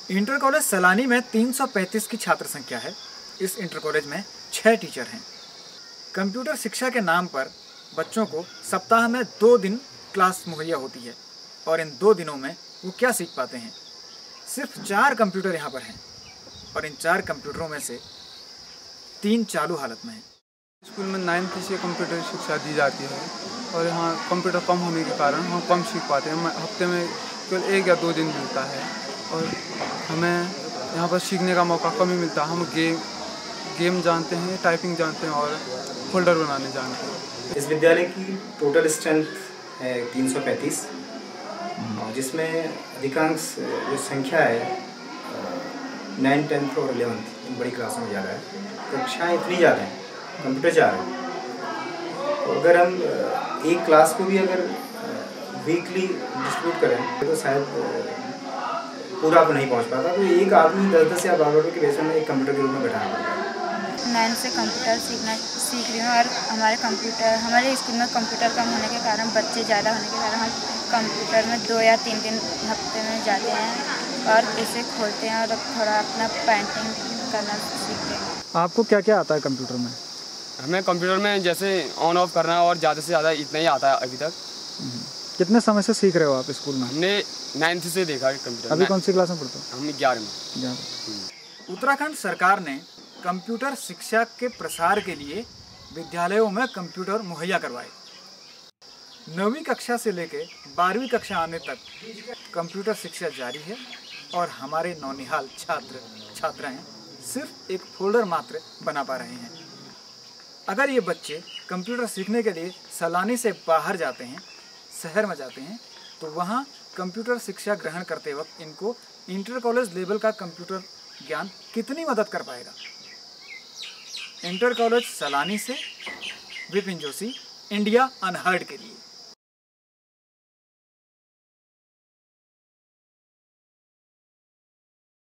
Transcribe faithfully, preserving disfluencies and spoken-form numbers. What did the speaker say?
Inter college सलानी में तीन सौ पैंतीस की छात्र संख्या है। इस इंटर कॉलेज में छः टीचर हैं। कंप्यूटर शिक्षा के नाम पर बच्चों को सप्ताह में दो दिन क्लास मुहैया होती है और इन दो दिनों में वो क्या सीख पाते हैं। सिर्फ चार कंप्यूटर यहाँ पर हैं और इन चार कंप्यूटरों में से तीन चालू हालत में हैं। स्कूल में नाइन्थ से कंप्यूटर शिक्षा दी जाती है और यहाँ कंप्यूटर कम होने के कारण हम कम सीख पाते हैं। हफ्ते में केवल एक या दो दिन मिलता है और हमें यहाँ पर सीखने का मौका कम ही मिलता है। हम गेम गेम जानते हैं, टाइपिंग जानते हैं और फोल्डर बनाने जानते हैं। इस विद्यालय की टोटल स्ट्रेंथ है तीन सौ पैंतीस, जिसमें अधिकांश जो संख्या है नाइन टेंथ और इलेवंथ इन बड़ी क्लासों में ज़्यादा है। कक्षाएँ इतनी ज़्यादा हैं, कंप्यूटर चार है। तो अगर हम एक क्लास को भी अगर वीकली डिस्ट्रीब्यूट करें तो शायद पूरा तो नहीं पहुंच पाता। तो एक आदमी दस दस या बारह के बेस में एक कंप्यूटर के रूप में बैठाना पड़ता है। नाइन से कंप्यूटर सीखना सीख रही हूँ और हमारे कंप्यूटर हमारे स्कूल में कंप्यूटर कम होने के कारण, बच्चे ज़्यादा होने के कारण हम कंप्यूटर में दो या तीन दिन हफ्ते में जाते हैं और उसे खोलते हैं और थोड़ा अपना पेंटिंग करना सीखते हैं। आपको क्या क्या आता है कंप्यूटर में? हमें कंप्यूटर में जैसे ऑन ऑफ करना और ज़्यादा से ज़्यादा इतना ही आता है अभी तक। कितने समय से सीख रहे हो आप स्कूल में? हमने नाइन्थ से देखा है कंप्यूटर। अभी कौन सी क्लास में पढ़ते हो? हमने ग्यारह में। उत्तराखंड सरकार ने कंप्यूटर शिक्षा के प्रसार के लिए विद्यालयों में कंप्यूटर मुहैया करवाए। नवीं कक्षा से लेकर बारहवीं कक्षा आने तक कंप्यूटर शिक्षा जारी है और हमारे नौनिहाल छात्र छात्राएं सिर्फ एक फोल्डर मात्र बना पा रहे हैं। अगर ये बच्चे कंप्यूटर सीखने के लिए सलानी से बाहर जाते हैं, शहर में जाते हैं, तो वहाँ कंप्यूटर शिक्षा ग्रहण करते वक्त इनको इंटर कॉलेज लेवल का कंप्यूटर ज्ञान कितनी मदद कर पाएगा। इंटर कॉलेज सलानी से विपिन जोशी, इंडिया अनहर्ड के लिए।